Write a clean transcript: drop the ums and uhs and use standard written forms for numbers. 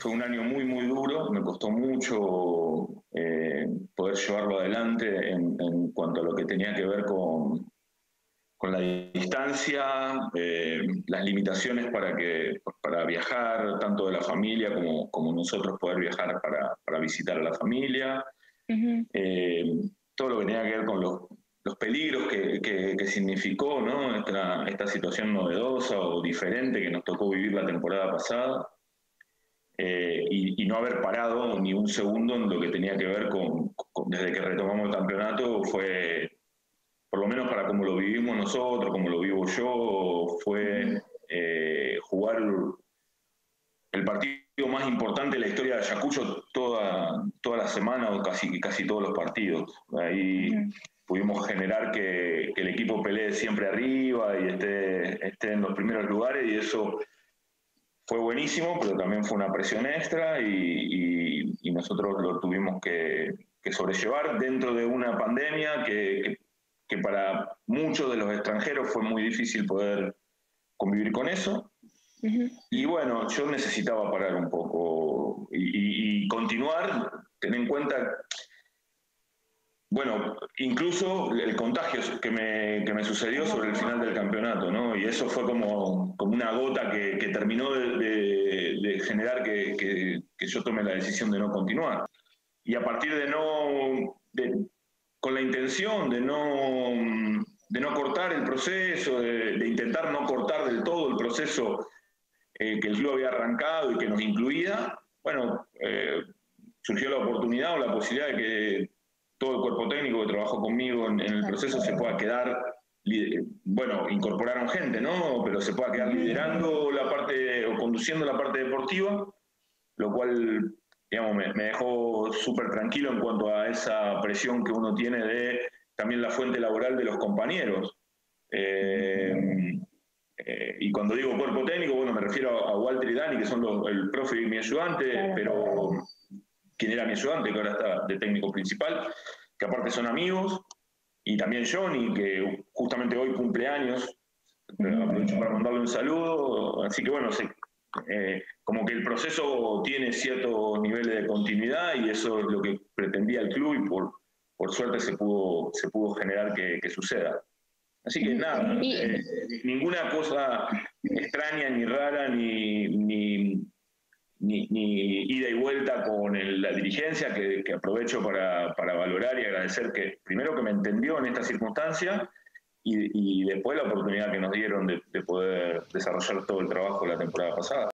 fue un año muy, muy duro, me costó mucho poder llevarlo adelante en cuanto a lo que tenía que ver con la distancia, las limitaciones para viajar, tanto de la familia como nosotros poder viajar para visitar a la familia, Ujú. eh, todo lo que tenía que ver con los peligros que significó, ¿no? esta situación novedosa o diferente que nos tocó vivir la temporada pasada. Y no haber parado ni un segundo en lo que tenía que ver desde que retomamos el campeonato fue, por lo menos para como lo vivimos nosotros, como lo vivo yo, Ujú. fue jugar el partido más importante de la historia de Ayacucho toda la semana o casi todos los partidos. Ahí Ujú. pudimos generar que el equipo pelee siempre arriba y esté en los primeros lugares, y eso fue buenísimo, pero también fue una presión extra, y nosotros lo tuvimos que sobrellevar dentro de una pandemia que para muchos de los extranjeros fue muy difícil poder convivir con eso. Ujú. Y bueno, yo necesitaba parar un poco y continuar, tener en cuenta, bueno, incluso el contagio que me sucedió Ajá. sobre el final del campeonato, ¿no? Y eso fue como una gota que terminó de generar que yo tome la decisión de no continuar. Y a partir con la intención de no cortar el proceso, de intentar no cortar del todo el proceso que el club había arrancado y que nos incluía, bueno, surgió la oportunidad o la posibilidad de que todo el cuerpo técnico que trabajó conmigo en el Claro. proceso se pueda quedar, bueno, incorporaron gente, ¿no? Pero se pueda quedar Ujú. liderando la parte o conduciendo la parte deportiva, lo cual, digamos, me dejó súper tranquilo en cuanto a esa presión que uno tiene de también la fuente laboral de los compañeros. Ujú. Y cuando digo cuerpo técnico, bueno, me refiero a Walter y Dani, que son el profe y mi ayudante, Claro. pero quien era mi ayudante, que ahora está de técnico principal, que aparte son amigos, y también Johnny, que justamente hoy cumple años, Ujú. aprovecho para mandarle un saludo, así que bueno, como que el proceso tiene ciertos niveles de continuidad, y eso es lo que pretendía el club, y por suerte se pudo generar que suceda. Así que Ujú. nada, Y ninguna cosa extraña, ni rara, ni ida y vuelta con la dirigencia, que aprovecho para valorar y agradecer que primero que me entendió en esta circunstancia, y después la oportunidad que nos dieron de poder desarrollar todo el trabajo de la temporada pasada.